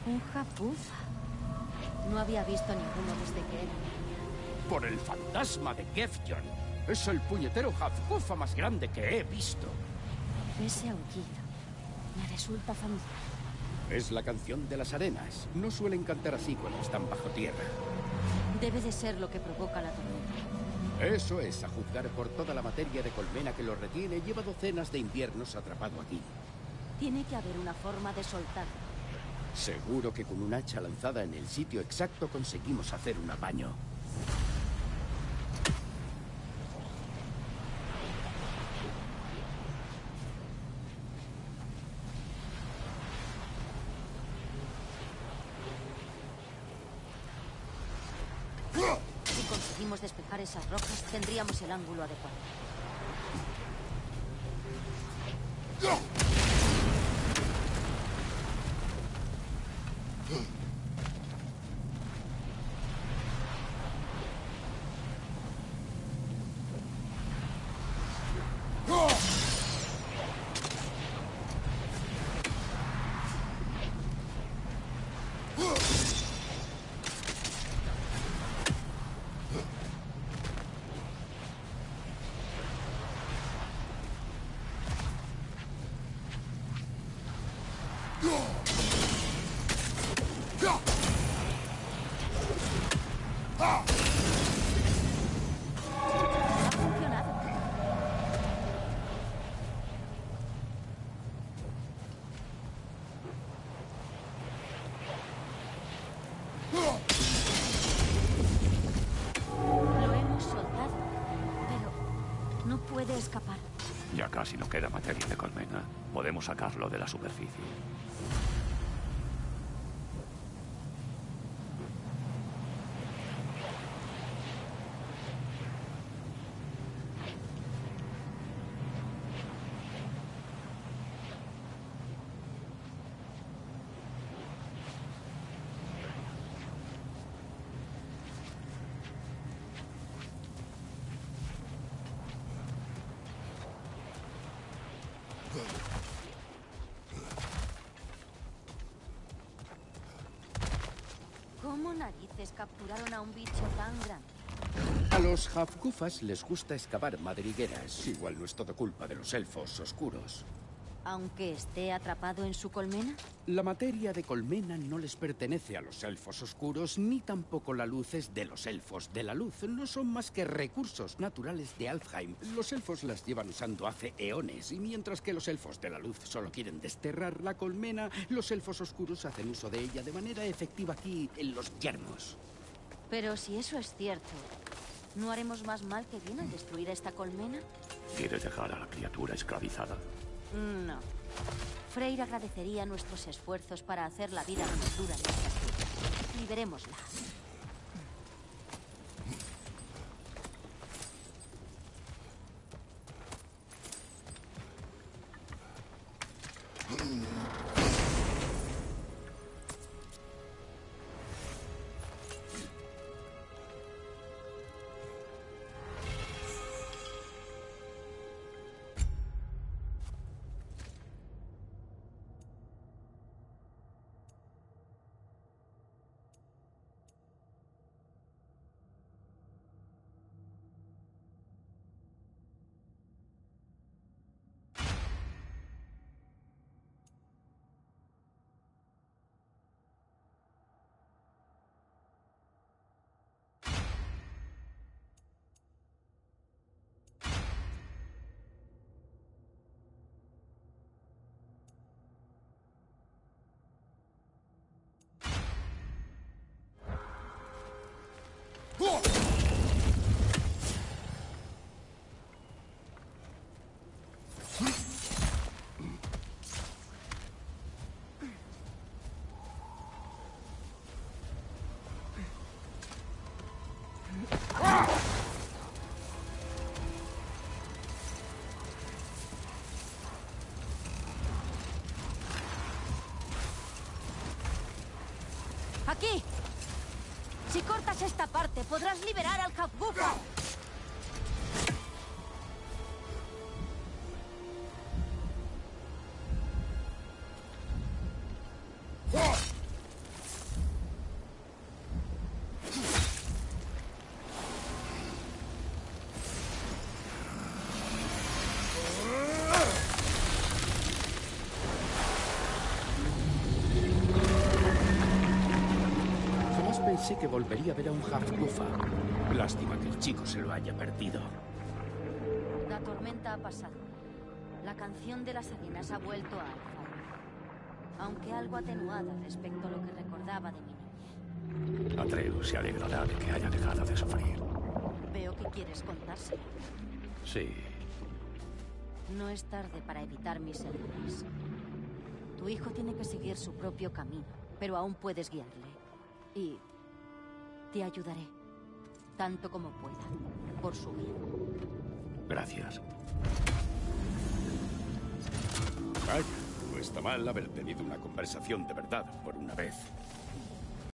Un Hafgufa. No había visto ninguno desde que era niña. Por el fantasma de Gefjon. Es el puñetero Hafgufa más grande que he visto. Ese aullido me resulta familiar. Es la canción de las arenas. No suelen cantar así cuando están bajo tierra. Debe de ser lo que provoca la tormenta. Eso es, a juzgar por toda la materia de colmena que lo retiene, lleva docenas de inviernos atrapado aquí. Tiene que haber una forma de soltarlo. Seguro que con un hacha lanzada en el sitio exacto conseguimos hacer un apaño. Si conseguimos despejar esas rocas, tendríamos el ángulo adecuado. Ha funcionado. Lo hemos soltado, pero no puede escapar. Ya casi no queda materia de colmena. Podemos sacarlo de la superficie. ¿Cómo narices capturaron a un bicho tan grande? A los Hafgufas les gusta excavar madrigueras. Igual no es todo culpa de los elfos oscuros. Aunque esté atrapado en su colmena. La materia de colmena no les pertenece a los elfos oscuros, ni tampoco la luz es de los elfos de la luz. No son más que recursos naturales de Alfheim. Los elfos las llevan usando hace eones, y mientras que los elfos de la luz solo quieren desterrar la colmena, los elfos oscuros hacen uso de ella de manera efectiva aquí en los yermos. Pero si eso es cierto, ¿no haremos más mal que bien al destruir esta colmena? ¿Quieres dejar a la criatura esclavizada? No. Freyr agradecería nuestros esfuerzos para hacer la vida menos dura de esta criatura. Liberémosla. ¡Aquí! Si cortas esta parte, podrás liberar al Hafgufa. pensé que volvería a ver a un Half-Gufa. Lástima que el chico se lo haya perdido. La tormenta ha pasado. La canción de las arenas ha vuelto a Alfheim, aunque algo atenuada respecto a lo que recordaba de mi niñez. Atreus se alegrará de que haya dejado de sufrir. Veo que quieres contárselo. Sí. No es tarde para evitar mis errores. Tu hijo tiene que seguir su propio camino, pero aún puedes guiarle. Y te ayudaré, tanto como pueda, por su bien. Gracias. Vaya, no está mal haber tenido una conversación de verdad por una vez.